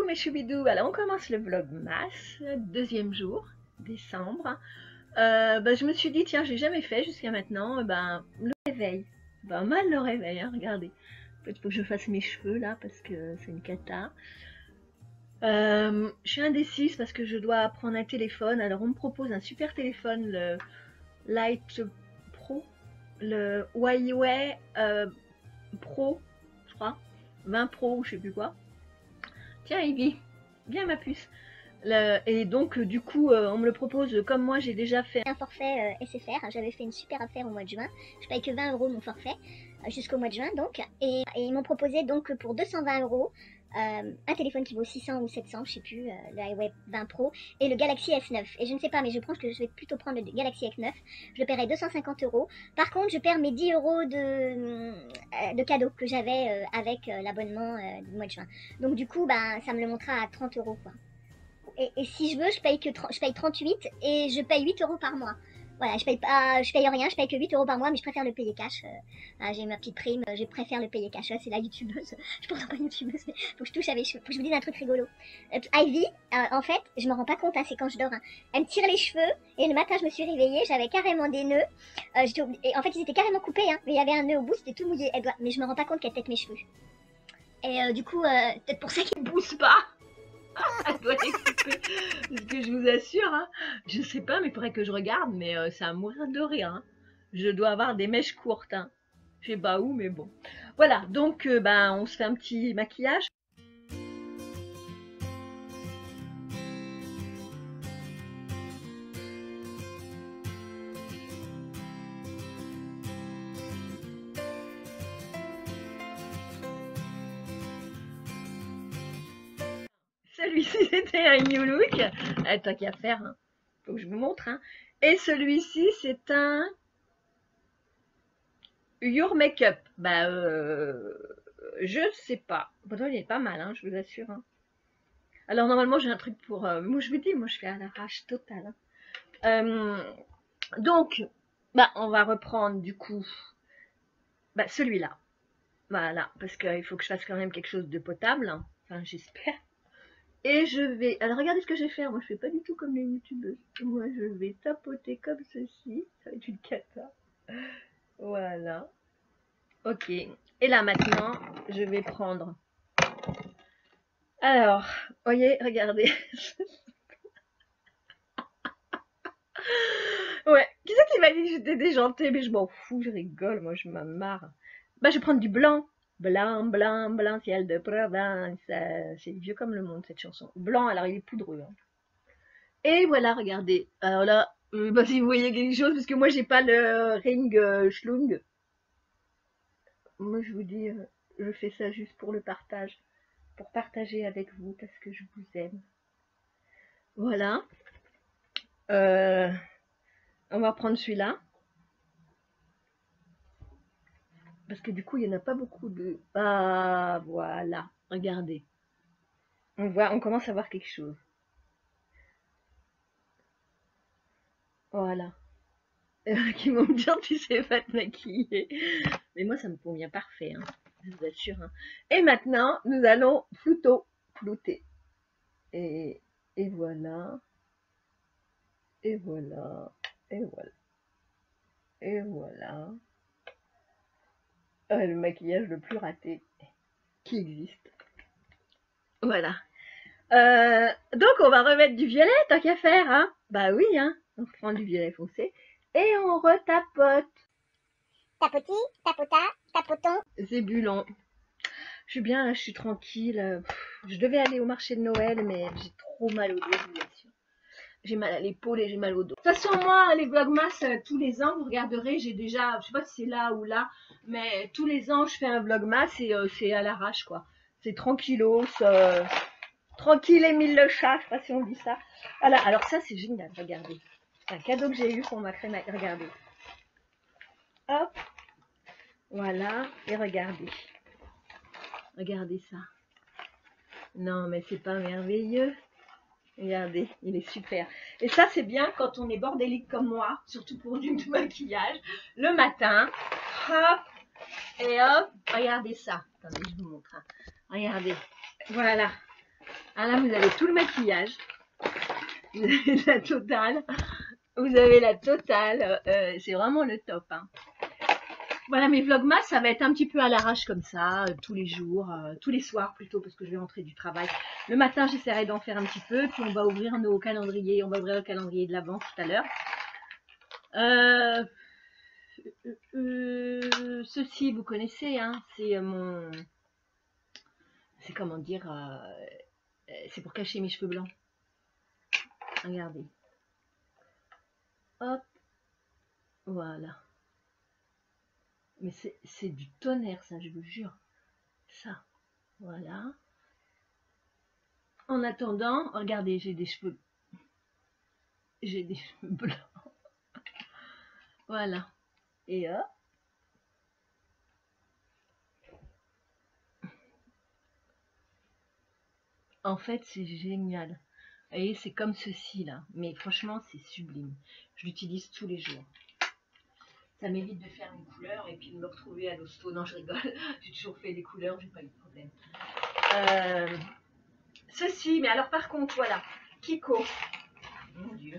Coucou mes choubidous, alors on commence le vlogmas, deuxième jour, décembre. Je me suis dit, tiens, j'ai jamais fait jusqu'à maintenant, le réveil. Pas mal le réveil, hein, regardez. Peut-être faut que je fasse mes cheveux là, parce que c'est une cata. Je suis indécise parce que je dois prendre un téléphone. Alors on me propose un super téléphone, le Light Pro, le Huawei Pro, je crois, 20 Pro ou je sais plus quoi. Tiens Ivy, viens ma puce. Et donc du coup on me le propose, comme moi j'ai déjà fait un forfait SFR, j'avais fait une super affaire au mois de juin, je paye que 20 € mon forfait, jusqu'au mois de juin donc, et ils m'ont proposé donc pour 220 € un téléphone qui vaut 600 ou 700, je sais plus, le Huawei 20 Pro, et le Galaxy S9, et je ne sais pas, mais je pense que je vais plutôt prendre le Galaxy S9, je paierai 250 €, par contre je perds mes 10 € de cadeaux que j'avais avec l'abonnement du mois de juin, donc du coup ça me le montrera à 30 € quoi. Et si je veux, je paye 38 et je paye 8 € par mois. Voilà, je paye rien, je paye que 8 € par mois, mais je préfère le payer cash. J'ai ma petite prime, je préfère le payer cash. C'est la youtubeuse, je pense pas youtubeuse, mais faut que je touche à mes cheveux. Faut que je vous dise un truc rigolo. Ivy, en fait, je me rends pas compte, hein, c'est quand je dors. Hein. Elle me tire les cheveux et le matin je me suis réveillée, j'avais carrément des nœuds. Et en fait, ils étaient carrément coupés, hein, mais il y avait un nœud au bout, c'était tout mouillé. Mais je me rends pas compte qu'elle tête mes cheveux. Et du coup, peut-être pour ça qu'ils ne pousse pas. Elle doit les couper. Parce que je vous assure, hein, je sais pas, mais il faudrait que je regarde, mais c'est à mourir de rire. Hein. Je dois avoir des mèches courtes. Hein. Je sais pas où, mais bon. Voilà, donc on se fait un petit maquillage. Celui-ci c'était un new look. Tant qu'à faire, hein. Faut que je vous montre. Hein. Et celui-ci c'est un Your Makeup. Je sais pas. Pourtant il est pas mal, hein, je vous assure. Hein. Alors normalement j'ai un truc pour... moi je vous dis, moi je fais à l'arrache totale. Hein. Donc, on va reprendre du coup celui-là. Voilà, parce qu'il faut que je fasse quand même quelque chose de potable. Hein. Enfin, j'espère. Et je vais... Alors, regardez ce que je vais faire. Moi, je fais pas du tout comme les youtubeuses. Moi, je vais tapoter comme ceci. Ça va être une cata. Voilà. Ok. Et là, maintenant, je vais prendre... Alors, voyez, regardez. Ouais. Qui c'est qui m'a dit que j'étais déjantée? Mais je m'en fous, je rigole. Moi, je m'en marre. Je vais prendre du blanc. Blanc, blanc, blanc, ciel de province. C'est vieux comme le monde, cette chanson. Blanc, alors il est poudreux. Hein. Et voilà, regardez. Alors là, si vous voyez quelque chose, parce que moi, j'ai pas le ring schlung. Moi, je vous dis, je fais ça juste pour le partage. Pour partager avec vous, parce que je vous aime. Voilà. On va prendre celui-là. Parce que du coup, il n'y en a pas beaucoup de... Ah, voilà. Regardez. On commence à voir quelque chose. Voilà. Qui vont me dire, tu sais pas te maquiller. Mais moi, ça me convient parfait. Hein. Je vous assure. Hein. Et maintenant, nous allons flouter. Et voilà. Et voilà. Et voilà. Et voilà. Le maquillage le plus raté qui existe. Voilà. Donc on va remettre du violet tant qu'à faire, hein. Bah oui, hein. On prend du violet foncé et on retapote. Tapoti, tapota, tapoton. Zébulon. Je suis bien là, je suis tranquille. Je devais aller au marché de Noël, mais j'ai trop mal au dos, je vous assure. J'ai mal à l'épaule et j'ai mal au dos. De toute façon, moi, les vlogmas, tous les ans, vous regarderez, j'ai déjà, je sais pas si c'est là ou là, mais tous les ans, je fais un vlogmas et c'est à l'arrache, quoi. C'est tranquillos, tranquille Émile le chat, je sais pas si on dit ça. Voilà, alors ça, c'est génial, regardez. C'est un cadeau que j'ai eu pour ma crème, regardez. Hop, voilà, et regardez. Regardez ça. Non, mais c'est pas merveilleux. Regardez, il est super. Et ça, c'est bien quand on est bordélique comme moi, surtout pour du maquillage. Le matin, hop, et hop, regardez ça. Attendez, je vous montre. Hein. Regardez, voilà. Ah là, vous avez tout le maquillage. Vous avez la totale. Vous avez la totale. C'est vraiment le top. Hein. Voilà, mes vlogmas, ça va être un petit peu à l'arrache comme ça, tous les jours, tous les soirs plutôt, parce que je vais rentrer du travail. Le matin, j'essaierai d'en faire un petit peu, puis on va ouvrir nos calendriers, on va ouvrir le calendrier de l'Avent tout à l'heure. Ceci, vous connaissez, hein, c'est mon... C'est comment dire... c'est pour cacher mes cheveux blancs. Regardez. Hop. Voilà. Mais c'est du tonnerre, ça, je vous jure. Ça. Voilà. En attendant, regardez, j'ai des cheveux blancs. Voilà. Et hop. En fait, c'est génial. Vous voyez, c'est comme ceci, là. Mais franchement, c'est sublime. Je l'utilise tous les jours. Ça m'évite de faire une couleur et puis de me retrouver à l'hosto. Non, je rigole. J'ai toujours fait des couleurs, j'ai pas eu de problème. Ceci, mais alors par contre, voilà. Kiko. Mon Dieu.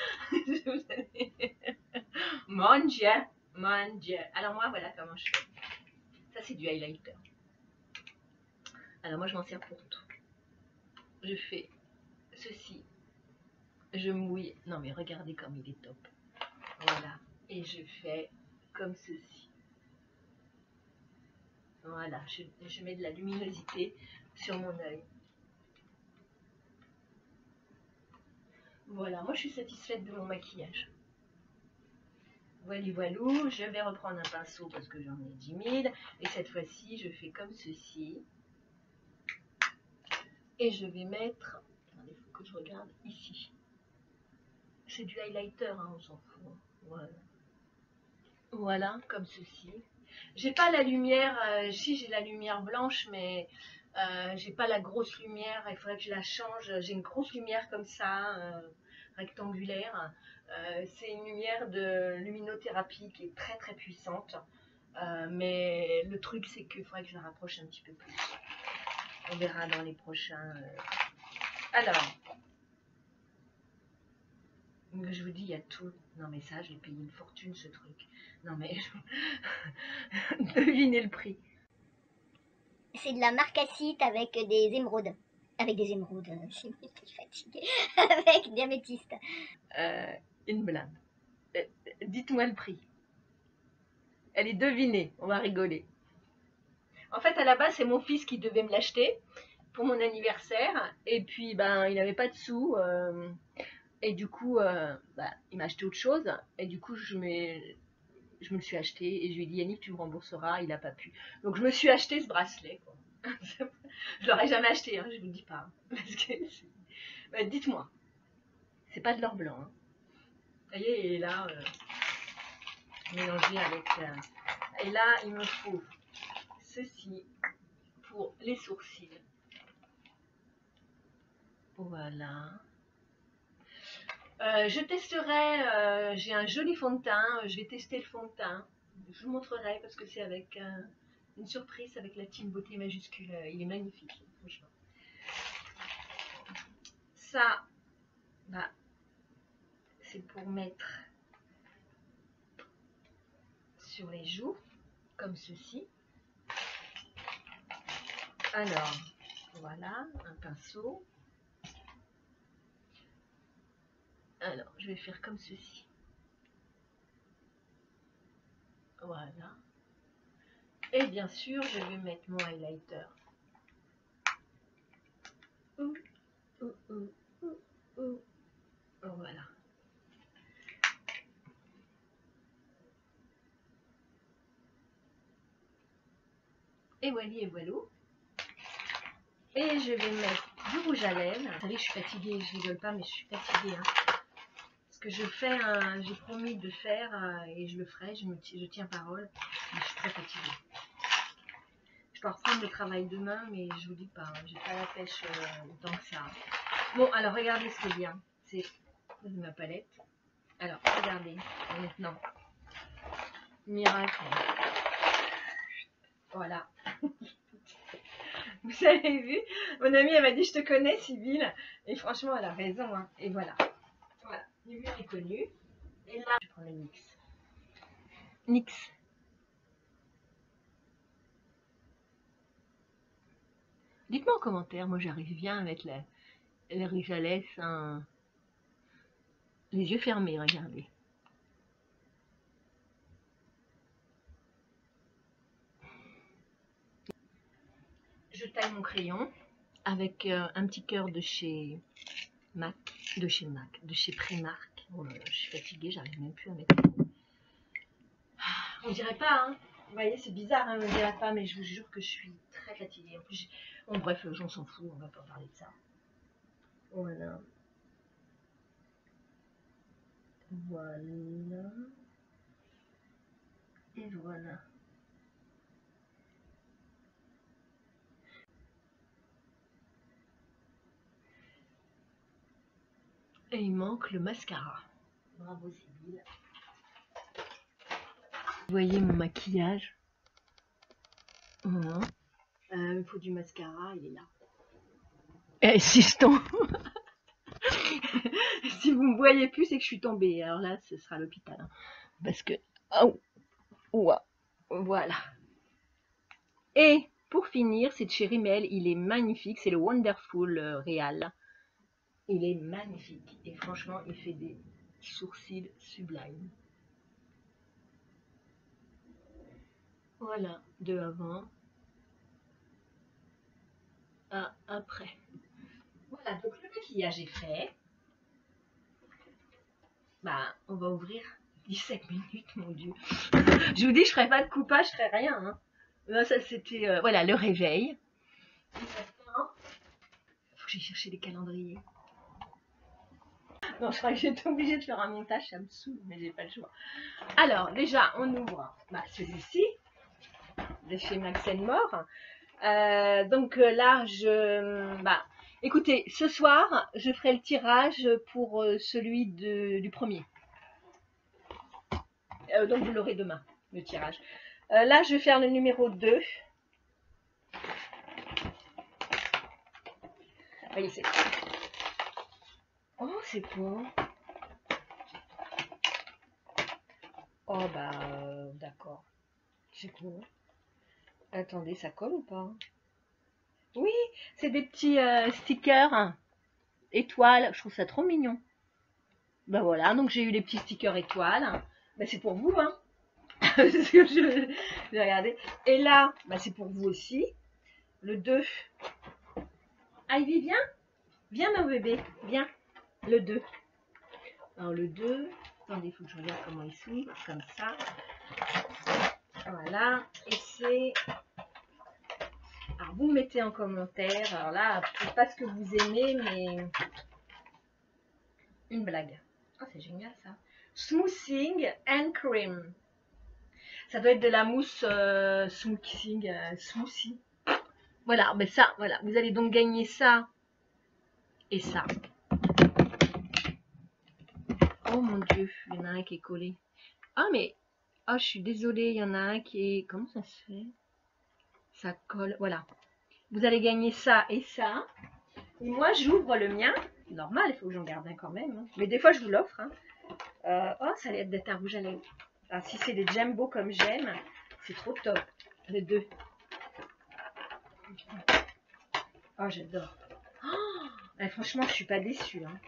Mon Dieu. Mon Dieu. Alors moi, voilà comment je fais. Ça, c'est du highlighter. Alors moi, je m'en sers pour tout. Je fais ceci. Je mouille. Non, mais regardez comme il est top. Voilà. Et je fais comme ceci. Voilà. Je mets de la luminosité sur mon œil. Voilà. Moi, je suis satisfaite de mon maquillage. Voilà, voilou, je vais reprendre un pinceau parce que j'en ai 10 000. Et cette fois-ci, je fais comme ceci. Et je vais mettre... Attendez, il faut que je regarde ici. C'est du highlighter, hein, on s'en fout. Voilà. Voilà, comme ceci. J'ai pas la lumière... si, j'ai la lumière blanche, mais... j'ai pas la grosse lumière, il faudrait que je la change. J'ai une grosse lumière comme ça, rectangulaire. C'est une lumière de luminothérapie qui est très très puissante. Mais le truc, c'est qu'il faudrait que je la rapproche un petit peu plus. On verra dans les prochains. Alors, je vous dis, il y a tout. Non, mais ça, j'ai payé une fortune ce truc. Non, mais devinez le prix. C'est de la marcassite avec des émeraudes. Avec des émeraudes, je suis fatiguée. Avec des améthystes. Une blinde. Dites-moi le prix. Elle est devinée, on va rigoler. En fait, à la base, c'est mon fils qui devait me l'acheter pour mon anniversaire. Et puis, ben, il n'avait pas de sous. Et du coup, il m'a acheté autre chose. Et du coup, je me le suis acheté. Et je lui ai dit, Yannick, tu me rembourseras. Il n'a pas pu. Donc, je me suis acheté ce bracelet. Quoi. Je l'aurais jamais acheté, hein, je vous le dis pas. Parce que, dites-moi. C'est pas de l'or blanc. Hein. Vous voyez, il est là, mélangé avec... et là, il me faut ceci pour les sourcils. Voilà. Je testerai, j'ai un joli fond de teint, je vais tester le fond de teint. Je vous montrerai parce que c'est avec une surprise avec la team beauté majuscule. Il est magnifique, franchement. Ça, bah, c'est pour mettre sur les joues, comme ceci. Alors, voilà, un pinceau. Alors, je vais faire comme ceci. Voilà. Et bien sûr, je vais mettre mon highlighter. Voilà. Et voilà, et voilà. Et je vais mettre du rouge à lèvres. Vous savez, je suis fatiguée, je rigole pas, mais je suis fatiguée. Hein. Parce que je fais, j'ai promis de faire et je le ferai, je tiens parole. Mais je suis très fatiguée. Je dois reprendre le travail demain, mais je vous dis pas, j'ai pas la pêche autant que ça. Bon, alors regardez ce qui est bien. C'est ma palette. Alors, regardez, maintenant. Miracle. Voilà. Vous Vous avez vu, mon amie, elle m'a dit, je te connais, Sybille. Et franchement, elle a raison. Hein. Et voilà. Voilà, Nubu est connu. Et là, je prends le NYX. NYX. Dites-moi en commentaire, moi j'arrive bien à mettre les rouge à lèvres sans... les yeux fermés, regardez. Je taille mon crayon avec un petit cœur de chez MAC, de chez Primark. Oh là là, je suis fatiguée, j'arrive même plus à mettre. On dirait pas, hein. Vous voyez, c'est bizarre, hein, on dirait pas, mais je vous jure que je suis très fatiguée. En plus, bon, bref, on s'en fout, on va pas parler de ça. Voilà. Voilà. Et voilà. Et il manque le mascara. Bravo Sybille. Vous voyez mon maquillage. Voilà. Il faut du mascara, il est là. Insistons. Si vous me voyez plus, c'est que je suis tombée. Alors là, ce sera l'hôpital. Hein. Parce que... Oh, ouah, voilà. Et pour finir, c'est de chez Rimmel. Il est magnifique. C'est le Wonderful Real. Il est magnifique. Et franchement, il fait des sourcils sublimes. Voilà, de avant à après. Voilà, donc le maquillage est fait. Bah, on va ouvrir 17 minutes, mon Dieu. Je vous dis, je ferai pas de coupage, je ferai rien. Hein. Là, ça, c'était, voilà, le réveil. Faut que j'aille chercher les calendriers. Non, je crois que j'étais obligée de faire un montage, ça me saoule, mais j'ai pas le choix. Alors, déjà, on ouvre celui-ci, de chez Max More. Donc là, écoutez, ce soir, je ferai le tirage pour celui du premier. Donc vous l'aurez demain, le tirage. Là, je vais faire le numéro 2. Voyez, c'est... Oh, c'est quoi? Oh, bah, d'accord. C'est quoi? Attendez, ça colle ou pas? Oui, c'est des petits stickers hein, étoiles. Je trouve ça trop mignon. Ben voilà, donc j'ai eu les petits stickers étoiles. Ben c'est pour vous, hein. je vais regarder. Et là, ben c'est pour vous aussi. Le 2. Ivy, viens. Viens, mon bébé. Viens. Le 2. Alors, le 2. Attendez, il faut que je regarde comment il s'ouvre. Comme ça. Voilà. Et c'est... Alors, vous me mettez en commentaire. Alors là, c'est pas ce que vous aimez, mais... Une blague. Oh, c'est génial, ça. Smoothing and cream. Ça doit être de la mousse smoothing, smoothie. Voilà, mais ça, voilà. Vous allez donc gagner ça et ça. Oh mon Dieu, il y en a un qui est collé. Ah, mais... Oh, je suis désolée, il y en a un qui est... Comment ça se fait? Ça colle, voilà. Vous allez gagner ça et ça. Et moi, j'ouvre le mien. Normal, il faut que j'en garde un quand même. Hein. Mais des fois, je vous l'offre. Hein. Oh, ça a l'air d'être un rouge à lèvres. Ah, si c'est des Jumbo comme j'aime, c'est trop top. Les deux. Oh, j'adore. Oh, franchement, je suis pas déçue. Hein.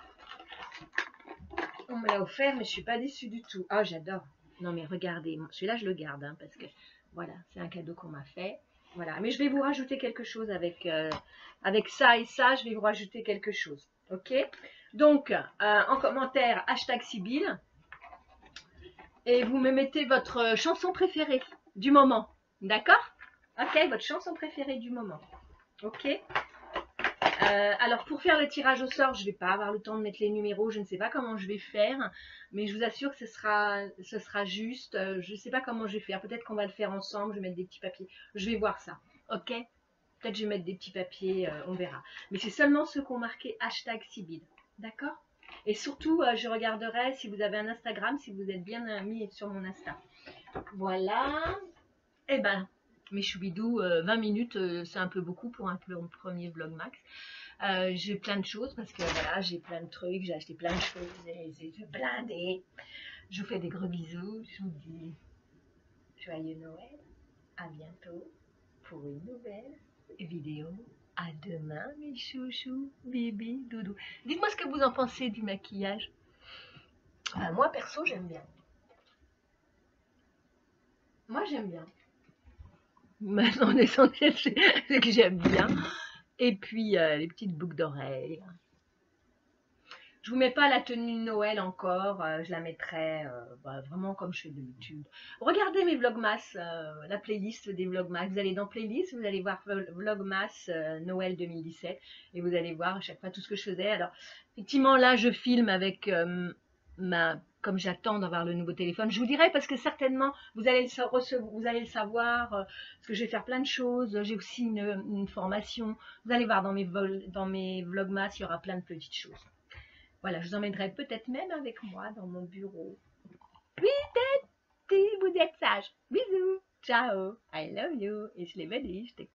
On me l'a offert, mais je suis pas déçue du tout. Oh, j'adore. Non, mais regardez. Celui-là, je le garde. Hein, parce que, voilà, c'est un cadeau qu'on m'a fait. Voilà. Mais je vais vous rajouter quelque chose avec, avec ça et ça. Je vais vous rajouter quelque chose. Ok? Donc, en commentaire, hashtag Sybille. Et vous me mettez votre chanson préférée du moment. D'accord? Ok, votre chanson préférée du moment. Ok? Alors, pour faire le tirage au sort, je ne vais pas avoir le temps de mettre les numéros. Je ne sais pas comment je vais faire. Mais je vous assure que ce sera juste. Je ne sais pas comment je vais faire. Peut-être qu'on va le faire ensemble. Je vais mettre des petits papiers. Je vais voir ça. Ok? Peut-être je vais mettre des petits papiers. On verra. Mais c'est seulement ceux qui ont marqué hashtag Sybille. D'accord? Et surtout, je regarderai si vous avez un Instagram, si vous êtes bien mis sur mon Insta. Voilà. Eh ben, mes choubidous, 20 minutes, c'est un peu beaucoup pour un premier vlogmas. J'ai plein de choses parce que voilà, j'ai plein de trucs, j'ai acheté plein de choses et c'est blindé. Je vous fais des gros bisous, je vous dis joyeux Noël, à bientôt pour une nouvelle vidéo. À demain mes chouchous, bibi, doudou. Dites-moi ce que vous en pensez du maquillage. Moi perso j'aime bien. Moi j'aime bien. Maintenant l'essentiel c'est que j'aime bien. Et puis les petites boucles d'oreilles. Je vous mets pas la tenue de Noël encore, je la mettrai vraiment comme je fais d'habitude. Regardez mes vlogmas, la playlist des vlogmas. Vous allez dans playlist, vous allez voir vlogmas Noël 2017 et vous allez voir à chaque fois tout ce que je faisais. Alors effectivement là je filme avec comme j'attends d'avoir le nouveau téléphone, je vous dirai parce que certainement vous allez le savoir, parce que je vais faire plein de choses. J'ai aussi une formation. Vous allez voir dans mes vlogmas, il y aura plein de petites choses. Voilà, je vous emmènerai peut-être même avec moi dans mon bureau. Peut-être si vous êtes sage. Bisous, ciao, I love you, et je les bénis, je